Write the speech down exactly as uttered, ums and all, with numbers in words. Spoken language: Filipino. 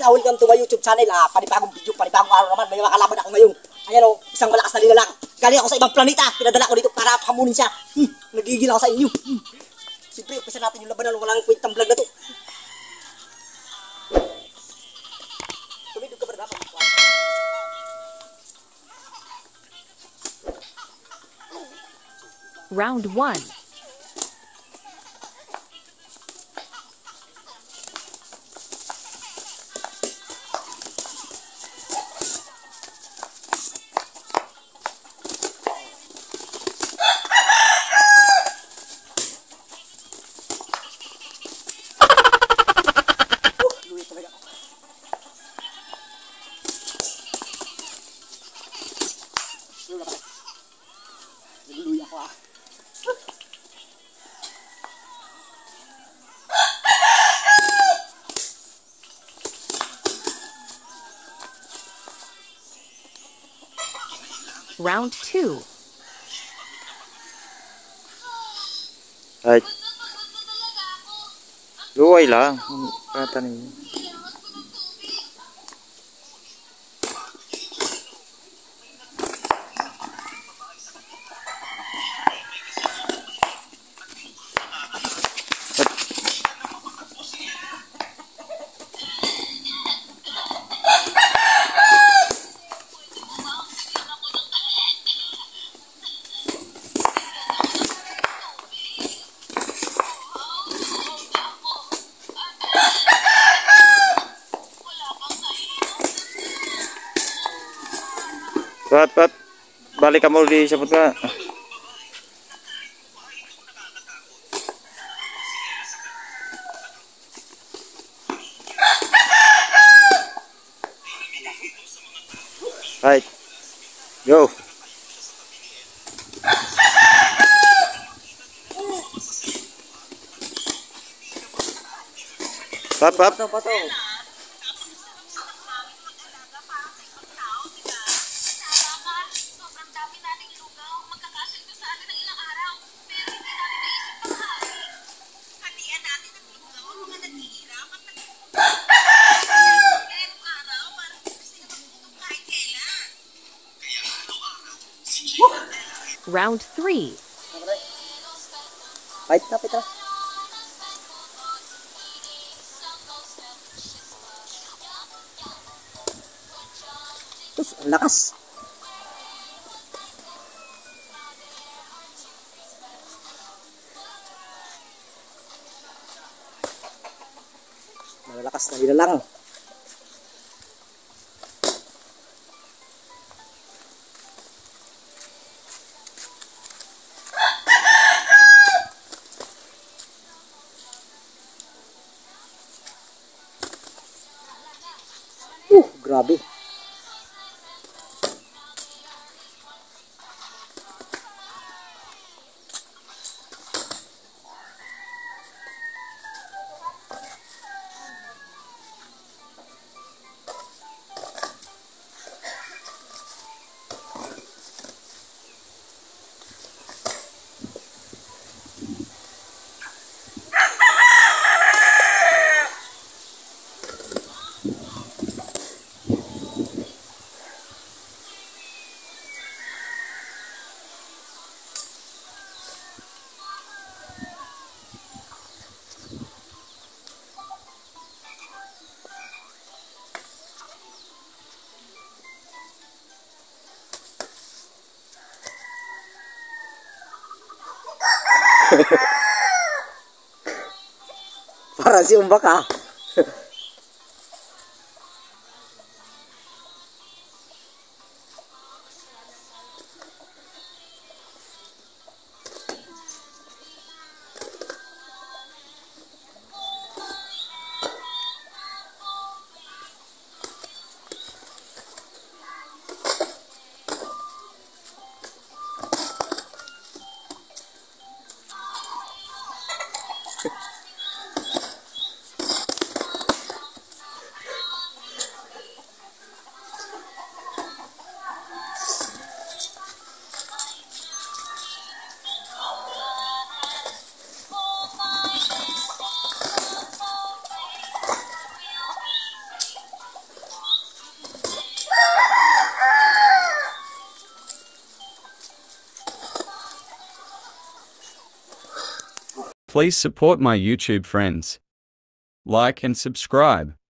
ah, welcome to my YouTube channel. Ah, panibagong video, panibagong araw naman. May mga kalaban ako ngayon. Ayan o, isang malakas na nilalang. Galing ako sa ibang planeta. Pinadala ko dito para hamunin siya. Hmm, nagigil ako sa inyo. Hmm. Siyempre, umpisa natin yung labanan. Walang kwentang vlog na to. Tumidog ka ba na dapat? Round one. Naguluya ko ah. Round two. Ay. Luway lang. Katanin. Pat, pat. Balik ka mo di sabot ka. Right. Go. Pat, pat. Patong, patong. Round three. Fight na, Petra. Tus, ang lakas. Malalakas na nilalang. Uh, grabe. Para si Umbak ah. Please support my YouTube friends. Like and subscribe.